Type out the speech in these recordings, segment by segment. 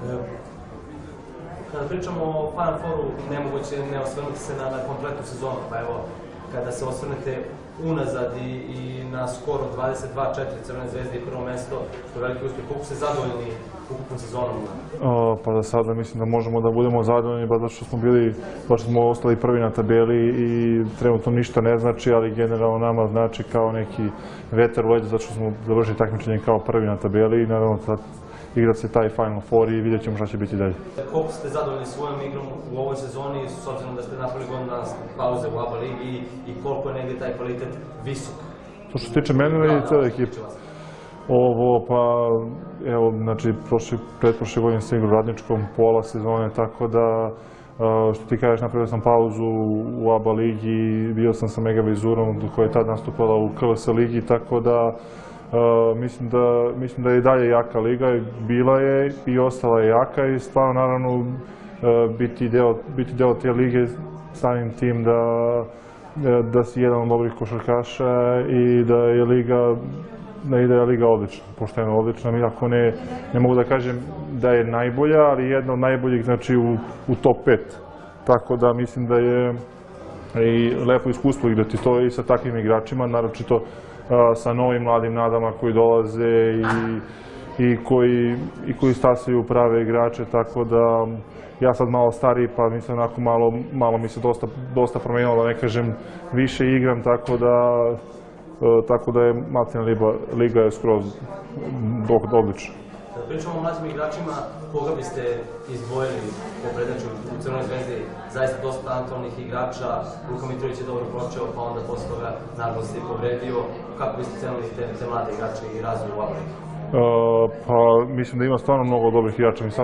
Kada pričamo o Final Fouru, nemoguće ne osvrnuti se na kompletnu sezonu, pa evo, kada se osvrnete unazad i na skoro 22-4 Crvene zvezde i prvo mesto, što je veliki uspjeh, koliko ste zadovoljni ukupnom sezonom? Pa da sada mislim da možemo da budemo zadovoljni, zato što smo ostali prvi na tabeli i trenutno ništa ne znači, ali generalno nama znači kao neki vetar u leđa, zato što smo završili takmičenje kao prvi na tabeli i naravno igrat se taj Final Four i vidjet ćemo šta će biti dalje. Koliko ste zadovoljni svojom igrom u ovoj sezoni, s obzirom da ste napravili godinu dana pauze u ABA ligi i koliko je negdje taj kvalitet visok? To što se tiče mene i cijele ekipe. Ovo, pa, evo, znači, pretprošle godine sam igrao u Radničkom pola sezone, tako da, što ti kažeš, napravio sam pauzu u ABA ligi, bio sam sa Mega Vizurom koja je tad nastupala u KLS ligi, tako da mislim da je i dalje jaka liga, bila je i ostala je jaka i stvarno, naravno, biti deo te lige samim tim da si jedan od dobrih košarkaša i da je liga odlična, pošteno odlična, iako ne mogu da kažem da je najbolja, ali jedna od najboljih, znači, u top 5. Tako da mislim da je i lepo iskustvo igrati to i sa takvim igračima, naročito sa novim mladim nadama koji dolaze i koji stasaju prave igrače, tako da ja sad malo stariji, pa mi se onako malo mi se dosta promenilo, da ne kažem više igram, tako da je Maltina liga je skroz odlična. Kada pričamo o mlađim igračima, koga biste izdvojili po Predaču u Crvenoj zvezdi? Zaista dosta talentovnih igrača, Luka Mitrović je dobro počeo, pa onda posle toga naravno se i povredio. Kako biste cenili te mlade igrače i razvoj u ABA? Pa mislim da ima stvarno mnogo dobrih igrača. Mi sad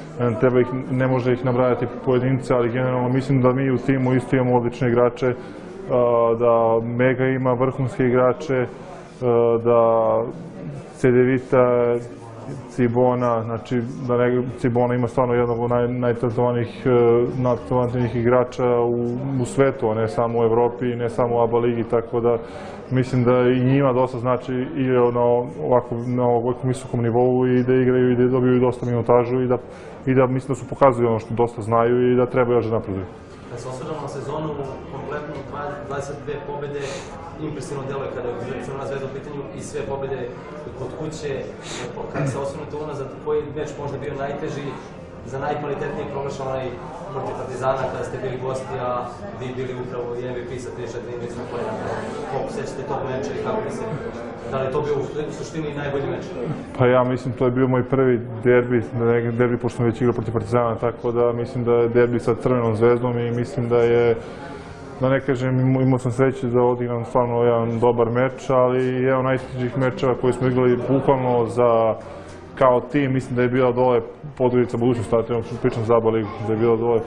ne može ih nabrajati pojedince, ali generalno mislim da mi u timu isto imamo odlične igrače, da Mega ima vrhunske igrače, da Cedevita, Cibona, znači da Cibona ima stvarno jednog od najtalentovanijih igrača u svetu, a ne samo u Evropi, ne samo u ABA ligi, tako da mislim da i njima dosta znači igraju na ovakvom visokom nivou i da igraju i da dobiju dosta minutažu i da mislim da su pokazali ono što dosta znaju i da treba još da napreduju. Kad se osvrnemo na sezonu, kompletno 22 pobjede, impresivno deluje kada je Crvena zvezda u pitanju i sve pobjede kod kuće. Kad se osvrnete unazad, koji meč možda bio najteži, za najkvalitetniji proglašen onaj protiv Partizana kada ste bili gosti, a vi bili upravo i MVP sa 34 impresivno pojedama. Koliko sećate tog meča i kako mislite? Da li je to bio u suštini najbolji meč? Pa ja mislim to je bio moj prvi derbi, pošto sam već igrao protiv Partizana, tako da mislim da je derbi sa Crvenom zvezdom i mislim da je, da ne kažem, imao sam sreće da odigram stvarno jedan dobar meč, ali jedan najtežih mečeva koji smo igrali bukvalno kao tim, mislim da je bila dole Podgorica budućnost, pričam za ABA ligu, da je bila dole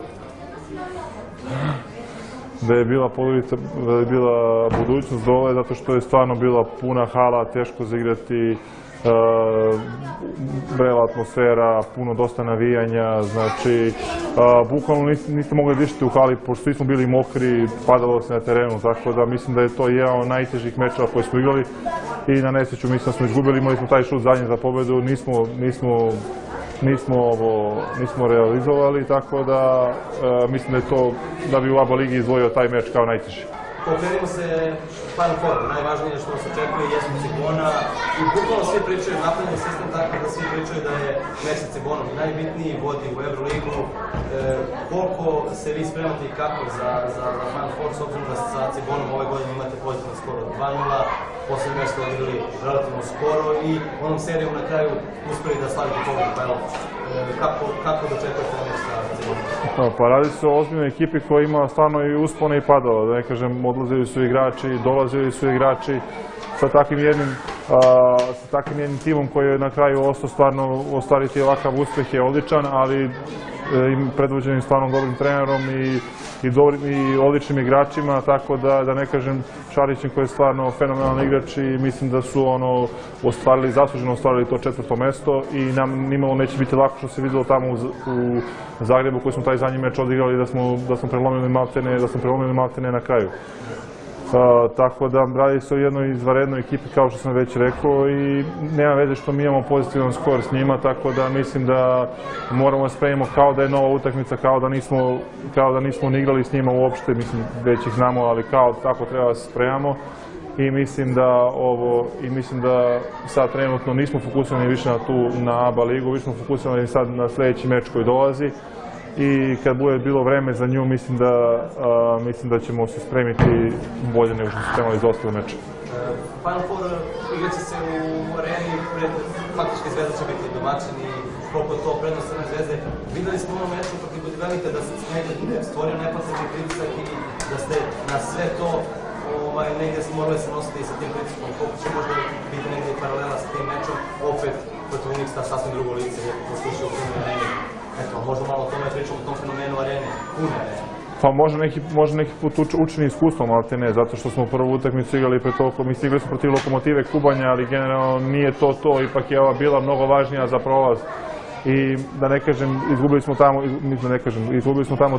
da je bila budućnost dole, zato što je stvarno bila puna hala, teško za igrati, brela atmosfera, dosta navijanja, znači, bukvalno niste mogli dišiti u hali, pošto svi smo bili mokri, padalo se na terenu, tako da mislim da je to jedan od najtežih mečeva koje smo igrali i na nesreću mislim da smo izgubili, imali smo taj šut zadnji za pobedu, nismo realizovali, tako da mislim da je to, da bi u ABA ligi izdvojio taj meč kao najteži. Pokrenimo se Final Four, najvažnije što nas očekuje jesu Cibona i bukvalno svi pričaju, napravljen je sistem tako da svi pričaju da je meč sa Cibonom najbitniji, vodi u Euroligu. Koliko se vi spremate i kako za Final Four, s obzirom da sa Cibonom ove godine imate pozitivno skoro 2-0, poslednje meč ste odigrali relativno skoro i onom serijom na kraju uspeli da slavite pobedu. Pa evo, kako dočekujete meč sa Cibonom? Pa radi se o ozbiljnoj ekipi koja ima stvarno i uspone i padova, da ne kažem, odlazili su igrači, dolazili su igrači sa takvim jednim timom koji je na kraju ostao stvarno ostvariti ovakav uspeh je odličan, ali predvođenim stvarno dobrim trenerom i odličnim igračima, tako da ne kažem Šarićem koji je stvarno fenomenalan igrač i mislim da su zasluženo ostvarili to 4. mesto i nam nimalo neće biti lako što se videlo tamo u Zagrebu koji smo taj zadnji meč odigrali da smo prelomili maltene na kraju. Tako da radi se o jednoj izvanrednoj ekipi, kao što sam već rekao, i nema veze što mi imamo pozitivan skor s njima, tako da mislim da moramo da spremimo kao da je nova utakmica, kao da nismo ni igrali s njima uopšte, mislim već ih znamo, ali kao tako treba da se spremamo. I mislim da sad trenutno nismo fokusirani više na ABA ligu, više smo fokusirani sad na sljedeći meč koji dolazi. I kad bude bilo vreme za nju, mislim da ćemo se spremiti bolje nego što smo spremali za ostale meče. Final Four igraće se u areni, faktički Zvezda će biti domaćin i koliko je to prednost Crvene Zvezde. Videli smo u ovom meču protiv Budimlika da se nekad stvorio nepotrebni pritisak i da ste na sve to negdje morali se nositi sa tim pritiskom. Koliko će možda biti negdje paralela sa tim mečom, opet protiv Uniksta sasvim drugo lice, lijepo poslušao u punoj areni. Eto, možda malo o tome pričamo, o tom fenomenu arene, pune arene. Pa može neki put učini iskustvom, ali te ne, zato što smo prvu utakmicu igrali igrali smo protiv Lokomotive Kubanja, ali generalno nije to, ipak je ova bila mnogo važnija za prolaz. I da ne kažem, izgubili smo tamo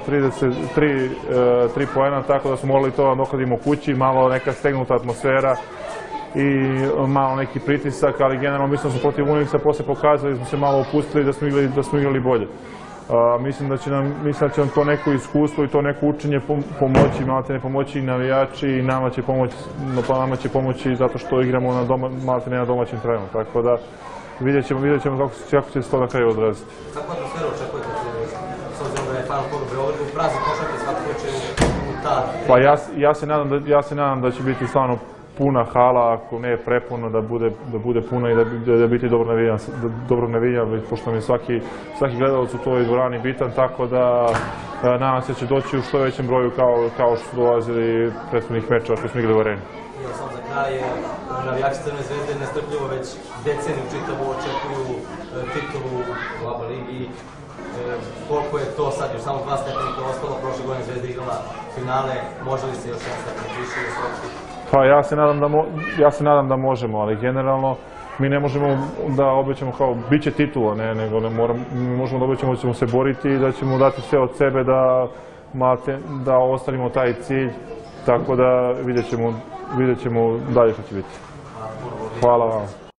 3 poena, tako da smo morali to dokladimo kući, malo neka stegnuta atmosfera i malo neki pritisak, ali generalno mislim da smo protiv Uniksa posle pokazali, da smo se malo opustili i da smo igrali bolje. Mislim da će nam to neko iskustvo i to neko učenje pomoći, maltene pomoći i navijači i nama će pomoći zato što igramo maltene na domaćem terenu, tako da vidjet ćemo kako će se to na kraju odraziti. Kakvu atmosferu očekujete, s obzirom da je Final Four u Beogradu, prazni košarke svaki slučaj u ta... Pa ja se nadam da će biti stvarno puna hala, ako ne prepuna, da bude puna i da biti dobro navijan, pošto mi je svaki gledalac u toj dvorani bitan, tako da nadam se da će doći u što većem broju kao što su dolazili prethodnih mečeva što smo igrali u areni. Samo za kraj, navijači Crvene Zvezde nestrpljivo već deceniju čitavu očekuju titulu u ABA ligi. Koliko je to sad, još samo 2 stepenika ostalo, prošle godine Zvezda igrala finale, može li se još jedan stepenik više osvojiti? Pa ja se nadam da možemo, ali generalno mi ne možemo da obećamo kao bit će titula, nego mi možemo da obećamo da ćemo se boriti i da ćemo dati sve od sebe da ostavimo taj cilj, tako da vidjet ćemo dalje što će biti. Hvala vam.